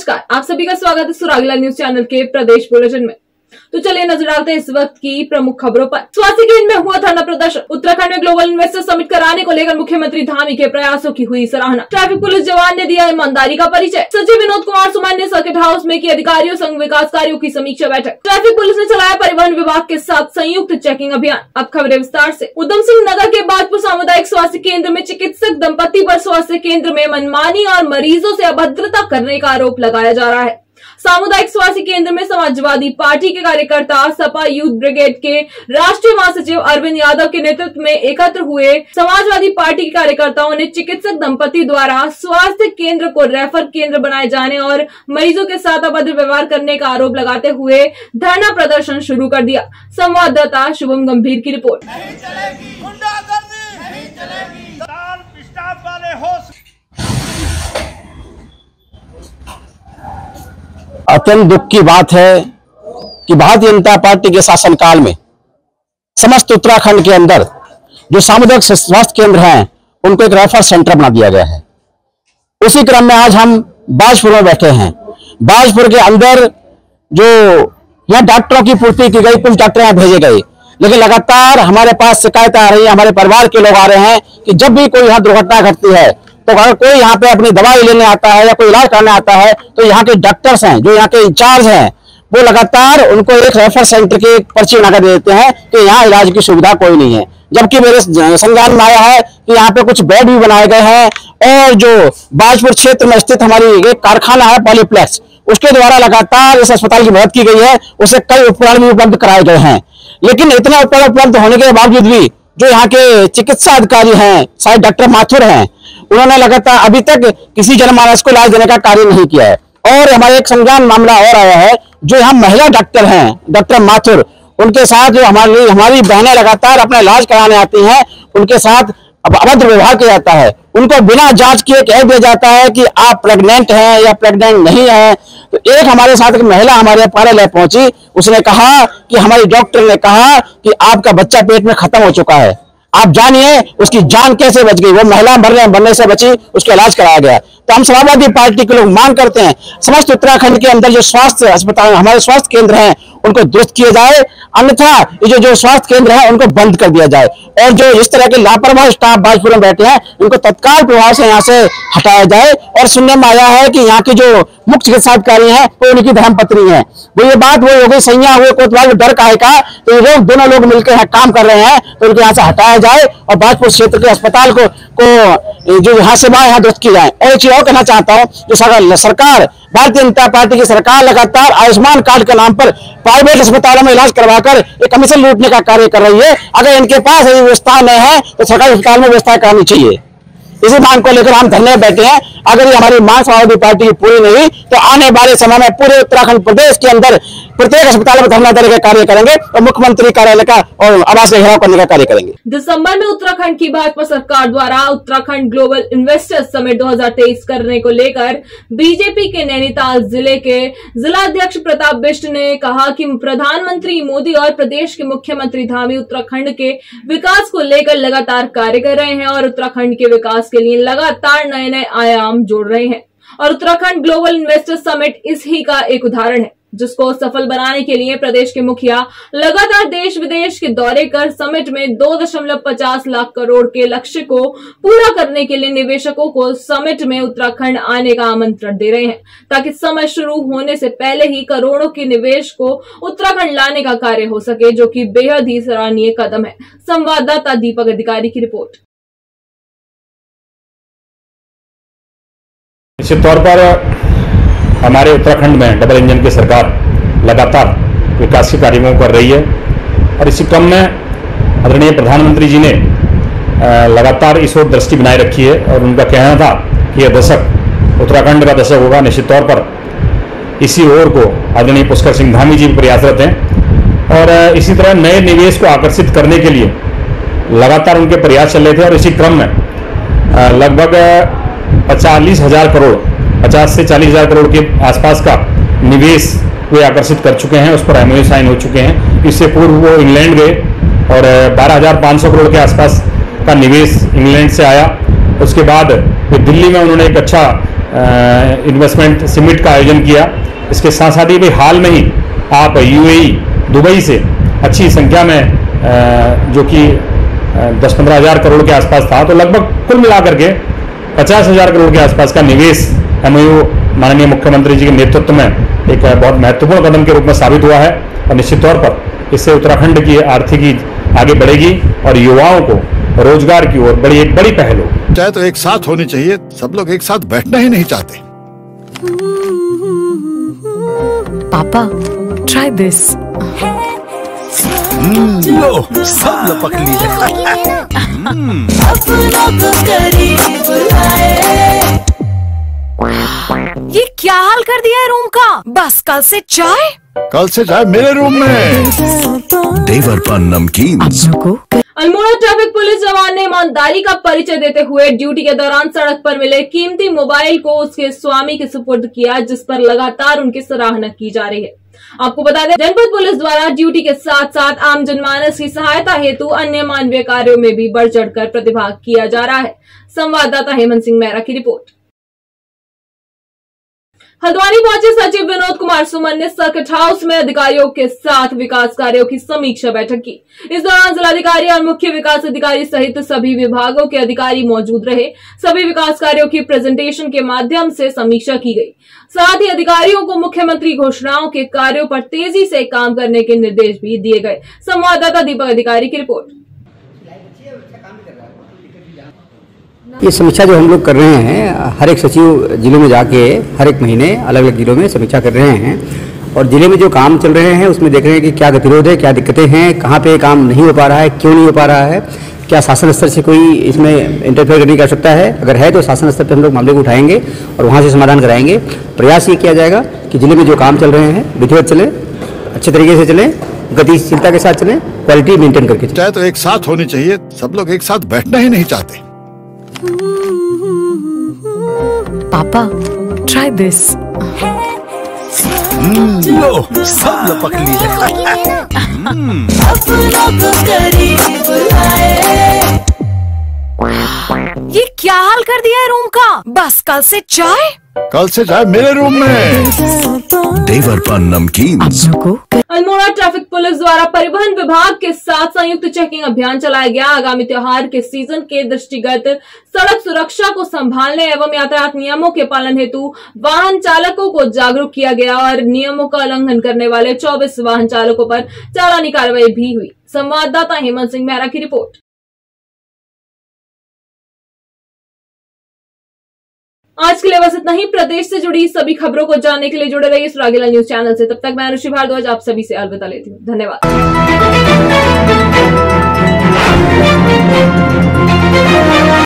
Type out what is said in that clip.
नमस्कार, आप सभी का स्वागत है सुरागला न्यूज चैनल के प्रदेश बुलेटिन में। तो चलिए नजर डालते हैं इस वक्त की प्रमुख खबरों पर। स्वास्थ्य केंद्र में हुआ धरना प्रदर्शन। उत्तराखंड में ग्लोबल इन्वेस्टर समिट कराने को लेकर मुख्यमंत्री धामी के प्रयासों की हुई सराहना। ट्रैफिक पुलिस जवान ने दिया ईमानदारी का परिचय। सचिव विनोद कुमार सुमन ने सर्किट हाउस में की अधिकारियों संग विकास कार्यों की समीक्षा बैठक। ट्रैफिक पुलिस ने चलाया परिवहन विभाग के साथ संयुक्त चेकिंग अभियान। अब खबरें विस्तार से। उधम सिंह नगर के बाजपुर सामुदायिक स्वास्थ्य केंद्र में चिकित्सक दंपति पर स्वास्थ्य केंद्र में मनमानी और मरीजों से अभद्रता करने का आरोप लगाया जा रहा है। सामुदायिक स्वास्थ्य केंद्र में समाजवादी पार्टी के कार्यकर्ता सपा यूथ ब्रिगेड के राष्ट्रीय महासचिव अरविंद यादव के नेतृत्व में एकत्र हुए समाजवादी पार्टी के कार्यकर्ताओं ने चिकित्सक दंपति द्वारा स्वास्थ्य केंद्र को रेफर केंद्र बनाए जाने और मरीजों के साथ अभद्र व्यवहार करने का आरोप लगाते हुए धरना प्रदर्शन शुरू कर दिया। संवाददाता शुभम गंभीर की रिपोर्ट। नहीं चलेगी गुंडागर्दी, नहीं चलेगी दाल पिस्ताब वाले होश। अत्यंत दुख की बात है कि भारतीय जनता पार्टी के शासनकाल में समस्त उत्तराखंड के अंदर जो सामुदायिक स्वास्थ्य केंद्र हैं उनको एक रेफर सेंटर बना दिया गया है। उसी क्रम में आज हम बाजपुर में बैठे हैं। बाजपुर के अंदर जो यहाँ डॉक्टरों की पूर्ति की गई, कुछ डॉक्टर यहाँ भेजे गए, लेकिन लगातार हमारे पास शिकायत आ रही है, हमारे परिवार के लोग आ रहे हैं कि जब भी कोई यहाँ दुर्घटना घटती है तो अगर कोई यहाँ पे अपनी दवाई लेने आता है या कोई इलाज कराने आता है तो यहाँ के डॉक्टर्स हैं जो यहाँ के इंचार्ज हैं वो लगातार उनको एक रेफर सेंटर की पर्ची बनाकर दे देते हैं कि यहाँ इलाज की सुविधा कोई नहीं है। जबकि मेरे संज्ञान में आया है कि यहाँ पे कुछ बेड भी बनाए गए हैं और जो बाजपुर क्षेत्र में स्थित हमारी एक कारखाना है पॉलीप्लेक्स, उसके द्वारा लगातार इस अस्पताल की मदद की गई है, उसे कई उपकरण भी उपलब्ध कराए गए हैं। लेकिन इतना उपकरण उपलब्ध होने के बावजूद भी जो यहाँ के चिकित्सा अधिकारी हैं, शायद डॉक्टर माथुर हैं, उन्होंने लगातार अभी तक किसी जनमानस को इलाज देने का कार्य नहीं किया है। और हमारे एक संज्ञान मामला और आया है, जो यहाँ महिला डॉक्टर हैं, डॉक्टर माथुर, उनके साथ जो हमारी बहनें लगातार अपना इलाज कराने आती हैं, उनके साथ अभद्र व्यवहार किया जाता है। उनको बिना जांच किए कह दिया जाता है कि आप प्रेग्नेंट हैं या प्रेग्नेंट नहीं है। तो एक हमारे साथ एक महिला हमारे कार्यालय पहुंची, उसने कहा कि हमारी डॉक्टर ने कहा कि आपका बच्चा पेट में खत्म हो चुका है, आप जानिए उसकी जान कैसे बच गई। वो महिला मरने से बची, उसका इलाज कराया गया। तो हम समाजवादी पार्टी के लोग मांग करते हैं समस्त उत्तराखंड के अंदर जो स्वास्थ्य अस्पताल, हमारे स्वास्थ्य केंद्र हैं, उनको दुरुस्त किए जाए, अन्यथा ये जो स्वास्थ्य केंद्र है उनको बंद कर दिया जाए। और जो इस तरह के लापरवाह स्टाफ बाजपुर में बैठे हैं उनको तत्काल प्रभाव से यहाँ से हटाया जाए। और सुनने में आया है कि यहाँ की जो मुख्य चिकित्सा अधिकारी हैं वो उनकी धर्मपत्नी है। वो ये बात वो हो गई सैया हुए कोतवाल डर का है का, तो ये लोग दोनों लोग मिलकर यहाँ काम कर रहे हैं, तो उनको यहाँ से हटाया जाए और बाजपुर क्षेत्र के अस्पताल को जो यहाँ सेवाएं यहाँ दुरुस्त की जाए। और एक चीज और कहना चाहता हूँ, जो सरकार भारतीय जनता पार्टी की सरकार लगातार आयुष्मान कार्ड के नाम पर प्राइवेट अस्पतालों में इलाज करवाकर एक कमीशन लूटने का कार्य कर रही है। अगर इनके पास ये व्यवस्था नहीं है तो सरकारी अस्पताल में व्यवस्था करनी चाहिए। इसी मांग को लेकर हम धरने बैठे हैं। अगर ये हमारी मांग समाजवादी पार्टी की पूरी नहीं तो आने वाले समय में पूरे उत्तराखंड प्रदेश के अंदर प्रत्येक अस्पताल में धरना देने का कार्य करेंगे और मुख्यमंत्री कार्यालय का और आवास का घेराव करने का कार्य करेंगे। दिसंबर में उत्तराखंड की भाजपा सरकार द्वारा उत्तराखंड ग्लोबल इन्वेस्टर्स समिट 2023 करने को लेकर बीजेपी के नैनीताल जिले के जिलाध्यक्ष प्रताप बिष्ट ने कहा कि प्रधानमंत्री मोदी और प्रदेश के मुख्यमंत्री धामी उत्तराखंड के विकास को लेकर लगातार कार्य कर रहे हैं और उत्तराखंड के विकास के लिए लगातार नए नए आयाम जोड़ रहे हैं। और उत्तराखंड ग्लोबल इन्वेस्टर्स समिट इस ही का एक उदाहरण है, जिसको सफल बनाने के लिए प्रदेश के मुखिया लगातार देश विदेश के दौरे कर समिट में 2.50 लाख करोड़ के लक्ष्य को पूरा करने के लिए निवेशकों को समिट में उत्तराखंड आने का आमंत्रण दे रहे हैं, ताकि समय शुरू होने से पहले ही करोड़ों के निवेश को उत्तराखंड लाने का कार्य हो सके, जो कि बेहद ही सराहनीय कदम है। संवाददाता दीपक अधिकारी की रिपोर्ट। निश्चित तौर पर हमारे उत्तराखंड में डबल इंजन की सरकार लगातार विकास के कार्यों कर रही है और इसी क्रम में आदरणीय प्रधानमंत्री जी ने लगातार इस ओर दृष्टि बनाए रखी है और उनका कहना था कि यह दशक उत्तराखंड का दशक होगा। निश्चित तौर पर इसी ओर को आदरणीय पुष्कर सिंह धामी जी प्रयासरत हैं और इसी तरह नए निवेश को आकर्षित करने के लिए लगातार उनके प्रयास चल रहे थे और इसी क्रम में लगभग 50 से 40,000 करोड़ के आसपास का निवेश वे आकर्षित कर चुके हैं, उस पर एमओयू साइन हो चुके हैं। इससे पूर्व वो इंग्लैंड गए और 12,500 करोड़ के आसपास का निवेश इंग्लैंड से आया। उसके बाद फिर दिल्ली में उन्होंने एक अच्छा इन्वेस्टमेंट समिट का आयोजन किया। इसके साथ साथ ही भाई हाल में ही आप यूएई दुबई से अच्छी संख्या में जो कि 10-15 हज़ार करोड़ के आसपास था, तो लगभग कुल मिलाकर के 50,000 करोड़ के आसपास का निवेश एमओयू माननीय मुख्यमंत्री जी के नेतृत्व में एक बहुत महत्वपूर्ण कदम के रूप में साबित हुआ है। और निश्चित तौर पर इससे उत्तराखंड की आर्थिकी आगे बढ़ेगी और युवाओं को रोजगार की ओर एक बड़ी पहल होगी। चाहे तो एक साथ होनी चाहिए, सब लोग एक साथ बैठना ही नहीं चाहते। पापा, try this. लो, सब लपक लिए। ये क्या हाल कर दिया है रूम का? बस कल से चाय? कल से चाय मेरे रूम में। देवर पान नमकीन। अल्मोड़ा ट्रैफिक पुलिस जवान ने ईमानदारी का परिचय देते हुए ड्यूटी के दौरान सड़क पर मिले कीमती मोबाइल को उसके स्वामी के सुपुर्द किया, जिस पर लगातार उनकी सराहना की जा रही है। आपको बता दें, जनपद पुलिस द्वारा ड्यूटी के साथ साथ आम जनमानस की सहायता हेतु अन्य मानवीय कार्यों में भी बढ़ चढ़कर प्रतिभाग किया जा रहा है। संवाददाता हेमंत सिंह मेहरा की रिपोर्ट। हल्द्वानी पहुंचे सचिव विनोद कुमार सुमन ने सर्किट हाउस में अधिकारियों के साथ विकास कार्यों की समीक्षा बैठक की। इस दौरान जिलाधिकारी और मुख्य विकास अधिकारी सहित सभी विभागों के अधिकारी मौजूद रहे। सभी विकास कार्यों की प्रेजेंटेशन के माध्यम से समीक्षा की गई। साथ ही अधिकारियों को मुख्यमंत्री घोषणाओं के कार्यों पर तेजी से काम करने के निर्देश भी दिए गए। संवाददाता दीपक अधिकारी की रिपोर्ट। ये समीक्षा जो हम लोग कर रहे हैं, हर एक सचिव जिलों में जाके हर एक महीने अलग अलग जिलों में समीक्षा कर रहे हैं और जिले में जो काम चल रहे हैं उसमें देख रहे हैं कि क्या गतिरोध है, क्या दिक्कतें हैं, कहाँ पे काम नहीं हो पा रहा है, क्यों नहीं हो पा रहा है, क्या शासन स्तर से कोई इसमें इंटरफेयर करने की आवश्यकता है। अगर है तो शासन स्तर पर हम लोग मामले को उठाएंगे और वहाँ से समाधान कराएंगे। प्रयास ये किया जाएगा कि जिले में जो काम चल रहे हैं विधिवत चले, अच्छे तरीके से चले, गतिशीलता के साथ चले, क्वालिटी मेंटेन करके चले। चाहे तो एक साथ होनी चाहिए, सब लोग एक साथ बैठना ही नहीं चाहते। पापा, try this. लो, सब लपक लिए। ये क्या हाल कर दिया है रूम का? बस कल से चाय? कल से चाय मेरे रूम में। देवर पान नमकीन। अल्मोड़ा ट्रैफिक पुलिस द्वारा परिवहन विभाग के साथ संयुक्त चेकिंग अभियान चलाया गया। आगामी त्योहार के सीजन के दृष्टिगत सड़क सुरक्षा को संभालने एवं यातायात नियमों के पालन हेतु वाहन चालकों को जागरूक किया गया और नियमों का उल्लंघन करने वाले 24 वाहन चालकों पर चालानी कार्रवाई भी हुई। संवाददाता हेमंत सिंह मेहरा की रिपोर्ट। आज के लिए बस इतना ही। प्रदेश से जुड़ी सभी खबरों को जानने के लिए जुड़े रहिए सुरागीला न्यूज चैनल से। तब तक मैं अनुश्री भारद्वाज आप सभी से अलविदा लेती हूँ। धन्यवाद।